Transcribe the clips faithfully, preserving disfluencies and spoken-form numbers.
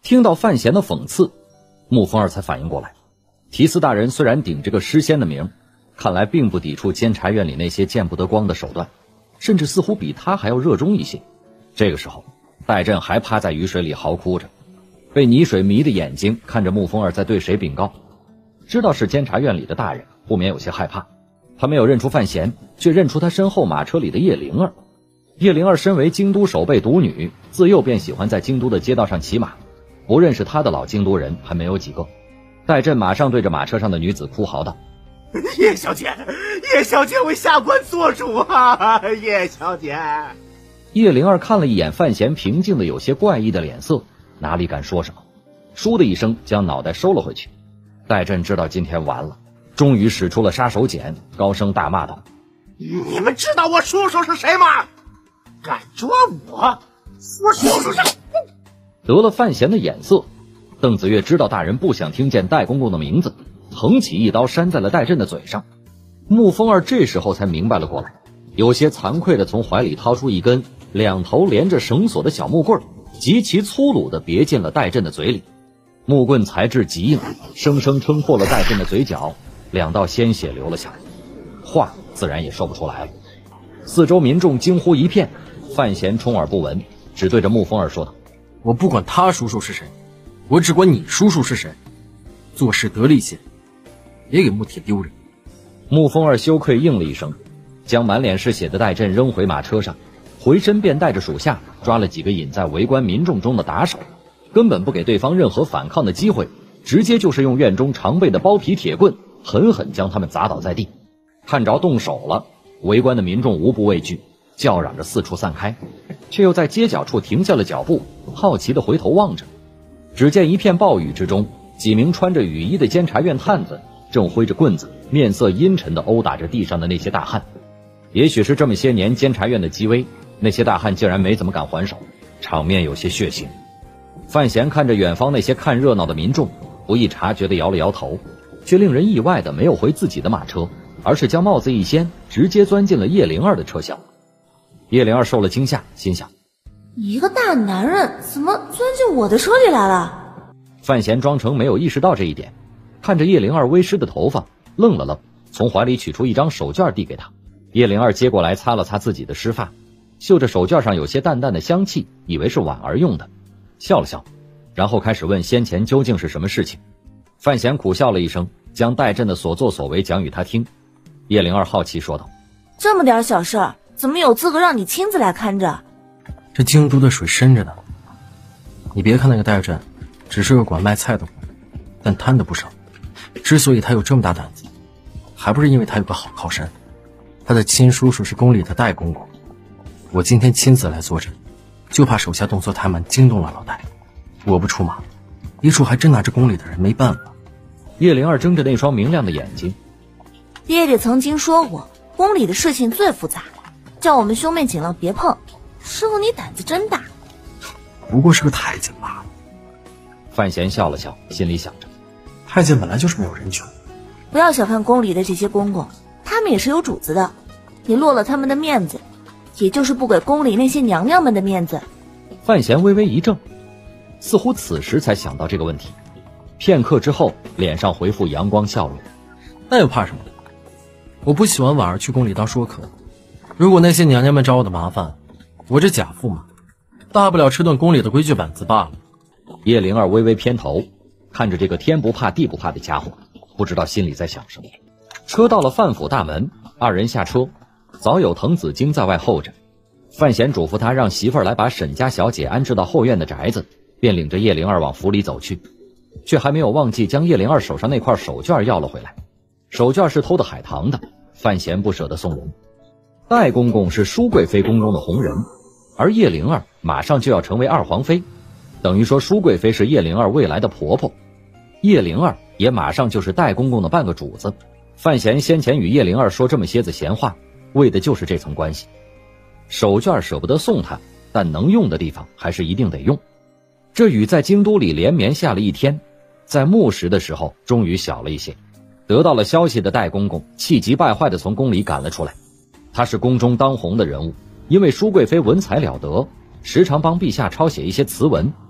听到范闲的讽刺，穆风儿才反应过来，提司大人虽然顶着个诗仙的名，看来并不抵触监察院里那些见不得光的手段，甚至似乎比他还要热衷一些。这个时候，戴震还趴在雨水里嚎哭着，被泥水迷的眼睛看着穆风儿在对谁禀告，知道是监察院里的大人，不免有些害怕。他没有认出范闲，却认出他身后马车里的叶灵儿。叶灵儿身为京都守备独女，自幼便喜欢在京都的街道上骑马，不认识她的老京都人还没有几个。戴震马上对着马车上的女子哭嚎道： 叶小姐，叶小姐为下官做主啊！叶小姐。 叶灵儿看了一眼范闲平静的有些怪异的脸色，哪里敢说什么，倏的一声将脑袋收了回去。戴震知道今天完了，终于使出了杀手锏，高声大骂道： 你们知道我叔叔是谁吗？敢抓我，我叔叔是…… 得了范闲的眼色，邓子越知道大人不想听见戴公公的名字，横起一刀扇在了戴震的嘴上。穆风儿这时候才明白了过来，有些惭愧地从怀里掏出一根两头连着绳索的小木棍，极其粗鲁地别进了戴震的嘴里。木棍材质极硬，生生撑破了戴震的嘴角，两道鲜血流了下来，话自然也说不出来了。四周民众惊呼一片，范闲充耳不闻，只对着穆风儿说道： 我不管他叔叔是谁，我只管你叔叔是谁，做事得力些，别给穆铁丢人。 穆风儿羞愧应了一声，将满脸是血的戴震扔回马车上，回身便带着属下抓了几个隐在围观民众中的打手，根本不给对方任何反抗的机会，直接就是用院中常备的包皮铁棍狠狠将他们砸倒在地。看着动手了，围观的民众无不畏惧，叫嚷着四处散开，却又在街角处停下了脚步，好奇地回头望着。只见一片暴雨之中，几名穿着雨衣的监察院探子正挥着棍子，面色阴沉地殴打着地上的那些大汉。也许是这么些年监察院的积威，那些大汉竟然没怎么敢还手，场面有些血腥。范闲看着远方那些看热闹的民众，不易察觉地摇了摇头，却令人意外的没有回自己的马车，而是将帽子一掀，直接钻进了叶灵儿的车厢。叶灵儿受了惊吓，心想： 一个大男人怎么钻进我的车里来了？ 范闲装成没有意识到这一点，看着叶灵儿微湿的头发，愣了愣，从怀里取出一张手绢递给她。叶灵儿接过来擦了擦自己的湿发，嗅着手绢上有些淡淡的香气，以为是婉儿用的，笑了笑，然后开始问先前究竟是什么事情。范闲苦笑了一声，将戴震的所作所为讲与他听。叶灵儿好奇说道： 这么点小事儿，怎么有资格让你亲自来看着？ 这京都的水深着呢，你别看那个戴震只是个管卖菜的，但贪的不少。之所以他有这么大胆子，还不是因为他有个好靠山，他的亲叔叔是宫里的戴公公。我今天亲自来坐镇，就怕手下动作太慢，惊动了老戴。我不出马，一处还真拿着宫里的人没办法。 叶灵儿睁着那双明亮的眼睛， 爹爹曾经说过，宫里的事情最复杂，叫我们兄妹尽量别碰。师傅你胆子真大。 不过是个太监罢了。 范闲笑了笑，心里想着， 太监本来就是没有人权。 不要小看宫里的这些公公，他们也是有主子的，你落了他们的面子，也就是不给宫里那些娘娘们的面子。 范闲微微一怔，似乎此时才想到这个问题。片刻之后，脸上回复阳光笑容。 那又怕什么？我不喜欢婉儿去宫里当说客，如果那些娘娘们找我的麻烦，我这假驸马大不了吃顿宫里的规矩板子罢了。 叶灵儿微微偏头，看着这个天不怕地不怕的家伙，不知道心里在想什么。车到了范府大门，二人下车，早有滕子京在外候着。范闲嘱咐他让媳妇儿来把沈家小姐安置到后院的宅子，便领着叶灵儿往府里走去，却还没有忘记将叶灵儿手上那块手绢要了回来。手绢是偷的海棠的，范闲不舍得送人。戴公公是舒贵妃宫中的红人，而叶灵儿马上就要成为二皇妃，等于说舒贵妃是叶灵儿未来的婆婆，叶灵儿也马上就是戴公公的半个主子。范闲先前与叶灵儿说这么些子闲话，为的就是这层关系。手绢舍不得送他，但能用的地方还是一定得用。这雨在京都里连绵下了一天，在暮时的时候终于小了一些。得到了消息的戴公公气急败坏地从宫里赶了出来。他是宫中当红的人物，因为舒贵妃文采了得，时常帮陛下抄写一些词文。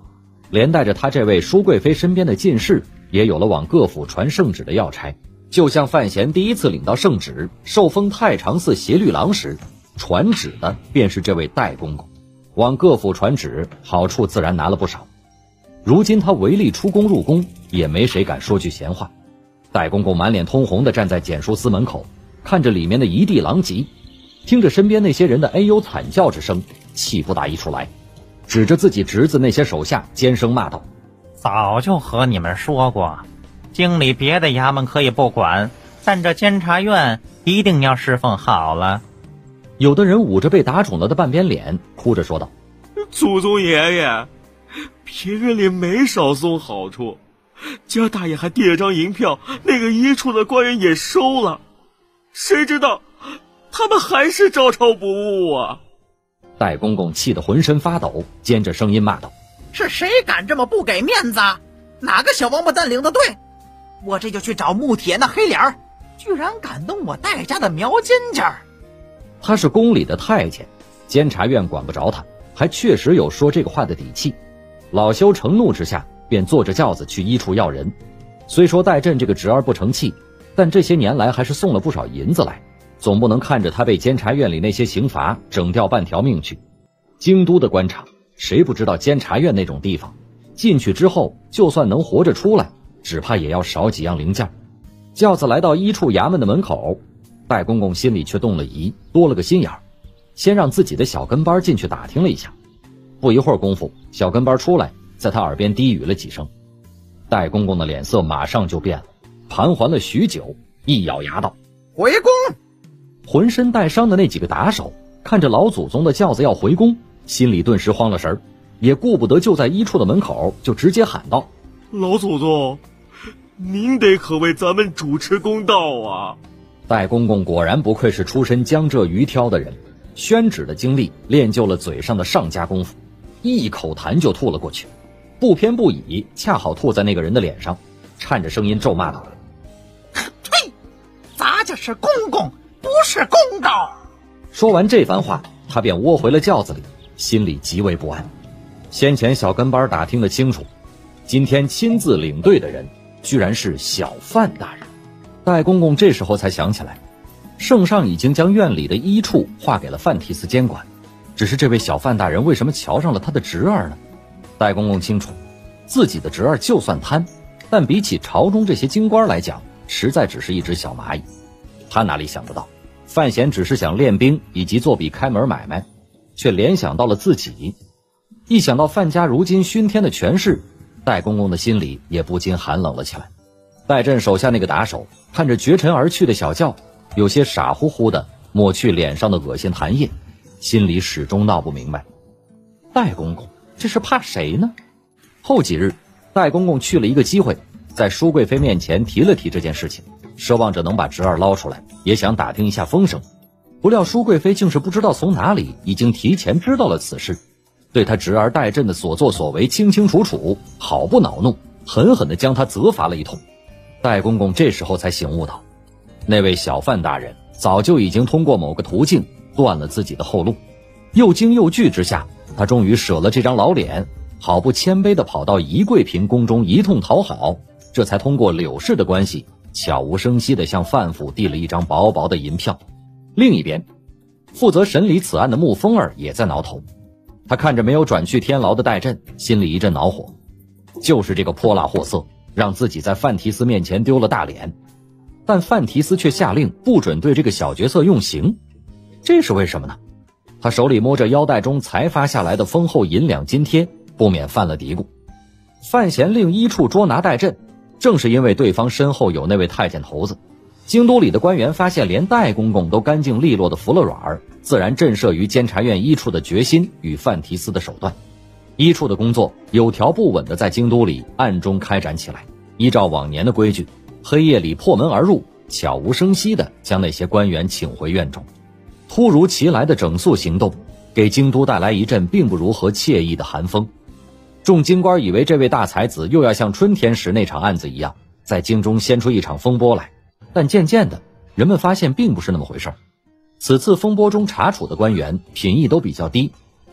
连带着他这位舒贵妃身边的进士也有了往各府传圣旨的要差。就像范闲第一次领到圣旨，受封太常寺协律郎时，传旨的便是这位戴公公，往各府传旨，好处自然拿了不少。如今他唯力出宫入宫，也没谁敢说句闲话。戴公公满脸通红地站在检书司门口，看着里面的一地狼藉，听着身边那些人的哎呦惨叫之声，气不打一处来，指着自己侄子那些手下尖声骂道： 早就和你们说过，京里别的衙门可以不管，但这监察院一定要侍奉好了。 有的人捂着被打肿了的半边脸，哭着说道： 祖宗爷爷，平日里没少送好处，家大爷还递了张银票，那个一处的官员也收了，谁知道他们还是照抄不误啊！ 戴公公气得浑身发抖，尖着声音骂道： 是谁敢这么不给面子？哪个小王八蛋领的队？我这就去找穆铁那黑脸儿，居然敢动我戴家的苗金家。 他是宫里的太监，监察院管不着他，还确实有说这个话的底气。老修乘怒之下，便坐着轿子去一处要人。虽说戴震这个侄儿不成器，但这些年来还是送了不少银子来，总不能看着他被监察院里那些刑罚整掉半条命去。京都的官场，谁不知道监察院那种地方，进去之后就算能活着出来，只怕也要少几样零件。轿子来到一处衙门的门口，戴公公心里却动了疑，多了个心眼儿，先让自己的小跟班进去打听了一下。不一会儿功夫，小跟班出来，在他耳边低语了几声。戴公公的脸色马上就变了，盘桓了许久，一咬牙道： 回宫！ 浑身带伤的那几个打手看着老祖宗的轿子要回宫，心里顿时慌了神儿，也顾不得就在一处的门口，就直接喊道： 老祖宗，您得可为咱们主持公道啊！ 戴公公果然不愧是出身江浙鱼挑的人，宣旨的经历练就了嘴上的上佳功夫，一口痰就吐了过去，不偏不倚，恰好吐在那个人的脸上，颤着声音咒骂道： 呸！咱家是公公，不是公道！ 说完这番话，他便窝回了轿子里，心里极为不安。先前小跟班打听得清楚，今天亲自领队的人居然是小范大人。戴公公这时候才想起来，圣上已经将院里的医处划给了范提司监管，只是这位小范大人为什么瞧上了他的侄儿呢？戴公公清楚，自己的侄儿就算贪，但比起朝中这些京官来讲，实在只是一只小蚂蚁。他哪里想得到，范闲只是想练兵以及做笔开门买卖，却联想到了自己。一想到范家如今熏天的权势，戴公公的心里也不禁寒冷了起来。戴震手下那个打手看着绝尘而去的小轿，有些傻乎乎的抹去脸上的恶心痰液，心里始终闹不明白，戴公公这是怕谁呢？后几日，戴公公去了一个机会，在舒贵妃面前提了提这件事情，奢望着能把侄儿捞出来，也想打听一下风声。不料舒贵妃竟是不知道从哪里已经提前知道了此事，对他侄儿戴震的所作所为清清楚楚，好不恼怒，狠狠地将他责罚了一通。戴公公这时候才醒悟到，那位小范大人早就已经通过某个途径断了自己的后路。又惊又惧之下，他终于舍了这张老脸，好不谦卑地跑到宜贵嫔宫中一通讨好，这才通过柳氏的关系，悄无声息地向范府递了一张薄薄的银票。另一边，负责审理此案的穆风儿也在挠头，他看着没有转去天牢的戴震，心里一阵恼火，就是这个泼辣货色让自己在范提司面前丢了大脸，但范提司却下令不准对这个小角色用刑，这是为什么呢？他手里摸着腰带中才发下来的丰厚银两津贴，不免犯了嘀咕。范闲令一处捉拿戴震，正是因为对方身后有那位太监头子。京都里的官员发现连戴公公都干净利落的服了软，自然震慑于监察院一处的决心与范提司的手段。一处的工作有条不紊地在京都里暗中开展起来，依照往年的规矩，黑夜里破门而入，悄无声息地将那些官员请回院中。突如其来的整肃行动给京都带来一阵并不如何惬意的寒风。众京官以为这位大才子又要像春天时那场案子一样，在京中掀出一场风波来，但渐渐的人们发现并不是那么回事。此次风波中查处的官员品义都比较低，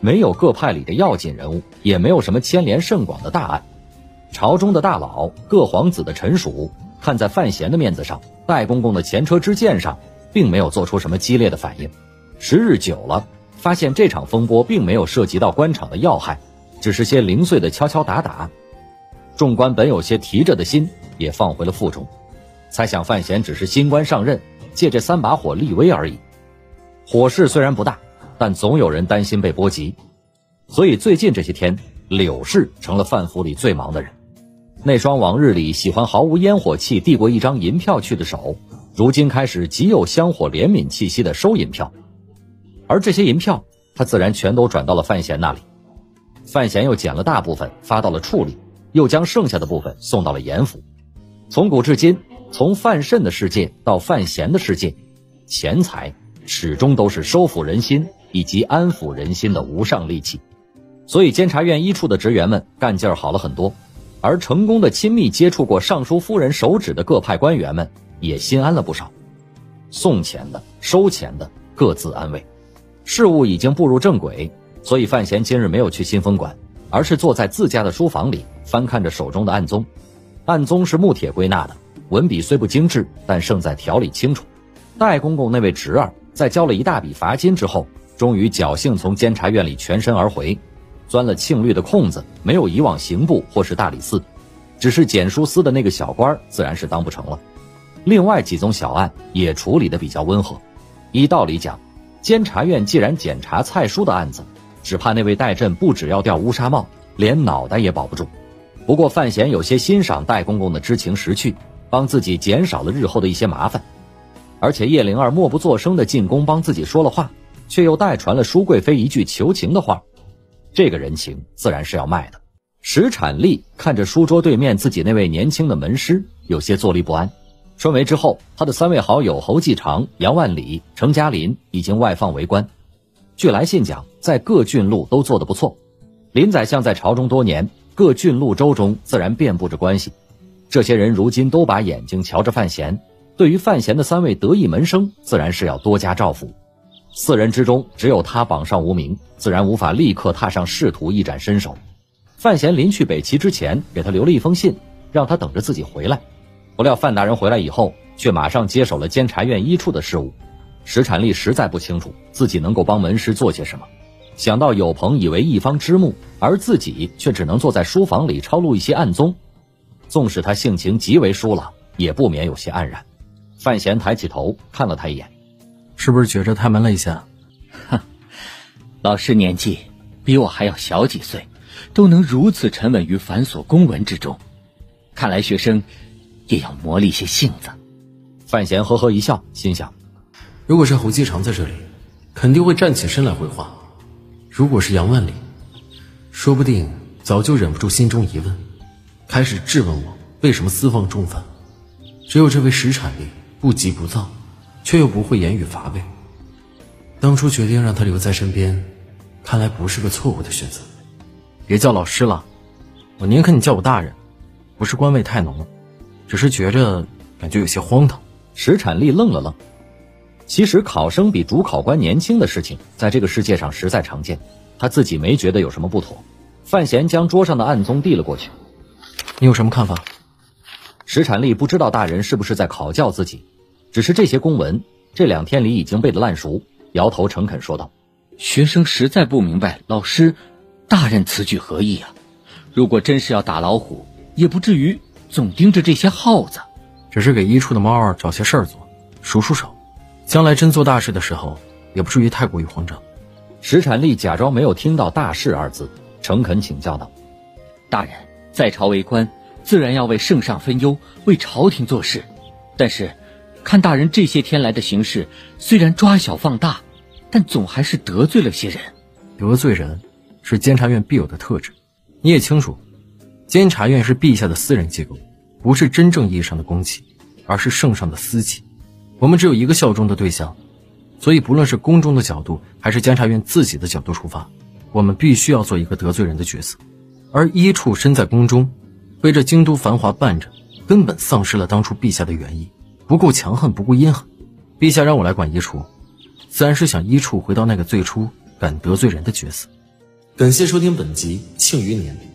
没有各派里的要紧人物，也没有什么牵连甚广的大案。朝中的大佬、各皇子的臣属，看在范闲的面子上，戴公公的前车之鉴上，并没有做出什么激烈的反应。时日久了，发现这场风波并没有涉及到官场的要害，只是些零碎的敲敲打打。众官本有些提着的心，也放回了腹中，猜想范闲只是新官上任，借这三把火立威而已。火势虽然不大，但总有人担心被波及，所以最近这些天，柳氏成了范府里最忙的人。那双往日里喜欢毫无烟火气递过一张银票去的手，如今开始极有香火怜悯气息的收银票，而这些银票他自然全都转到了范闲那里。范闲又捡了大部分发到了处里，又将剩下的部分送到了严府。从古至今，从范慎的世界到范闲的世界，钱财始终都是收服人心以及安抚人心的无上利器。所以监察院一处的职员们干劲儿好了很多，而成功的亲密接触过尚书夫人手指的各派官员们也心安了不少。送钱的、收钱的各自安慰，事务已经步入正轨，所以范闲今日没有去新风馆，而是坐在自家的书房里翻看着手中的案宗。案宗是木铁归纳的，文笔虽不精致，但胜在条理清楚。戴公公那位侄儿在交了一大笔罚金之后，终于侥幸从监察院里全身而回，钻了庆律的空子，没有移往刑部或是大理寺，只是检书司的那个小官自然是当不成了。另外几宗小案也处理得比较温和。依道理讲，监察院既然检查蔡叔的案子，只怕那位戴震不只要掉乌纱帽，连脑袋也保不住。不过范闲有些欣赏戴公公的知情识趣，帮自己减少了日后的一些麻烦。而且叶灵儿默不作声地进宫帮自己说了话，却又代传了舒贵妃一句求情的话，这个人情自然是要卖的。石产力看着书桌对面自己那位年轻的门师，有些坐立不安。春闱之后，他的三位好友侯继常、杨万里、程嘉林已经外放为官。据来信讲，在各郡路都做得不错。林宰相在朝中多年，各郡路州中自然遍布着关系。这些人如今都把眼睛瞧着范闲，对于范闲的三位得意门生，自然是要多加照拂。四人之中，只有他榜上无名，自然无法立刻踏上仕途一展身手。范闲临去北齐之前，给他留了一封信，让他等着自己回来。不料范大人回来以后，却马上接手了监察院一处的事务。石产力实在不清楚自己能够帮门师做些什么，想到有朋以为一方之目，而自己却只能坐在书房里抄录一些案宗，纵使他性情极为疏朗，也不免有些黯然。范闲抬起头看了他一眼， 是不是觉着太闷了一下？ 哼，老师年纪比我还要小几岁，都能如此沉稳于繁琐公文之中，看来学生也要磨砺些性子。 范闲呵呵一笑，心想， 如果是侯继常在这里，肯定会站起身来回话；如果是杨万里，说不定早就忍不住心中疑问，开始质问我为什么私放重犯。只有这位石产力不急不躁，却又不会言语乏味。当初决定让他留在身边，看来不是个错误的选择。别叫老师了，我宁可你叫我大人。不是官位太浓，只是觉着感觉有些荒唐。 石产力愣了愣。其实考生比主考官年轻的事情，在这个世界上实在常见，他自己没觉得有什么不妥。范闲将桌上的案宗递了过去。 你有什么看法？ 石产力不知道大人是不是在考教自己，只是这些公文这两天里已经背得烂熟，摇头诚恳说道， 学生实在不明白老师大人此举何意啊？如果真是要打老虎，也不至于总盯着这些耗子。 只是给一处的猫儿找些事儿做，数数手，将来真做大事的时候，也不至于太过于慌张。 石产力假装没有听到大事二字，诚恳请教道， 大人在朝为官，自然要为圣上分忧，为朝廷做事。但是看大人这些天来的行事，虽然抓小放大，但总还是得罪了些人。 得罪人是监察院必有的特质。你也清楚，监察院是陛下的私人机构，不是真正意义上的公器，而是圣上的私器。我们只有一个效忠的对象，所以不论是宫中的角度，还是监察院自己的角度出发，我们必须要做一个得罪人的角色。而一处身在宫中，被这京都繁华绊着，根本丧失了当初陛下的原意，不够强横，不够阴狠。陛下让我来管一处，自然是想一处回到那个最初敢得罪人的角色。 感谢收听本集《庆余年》。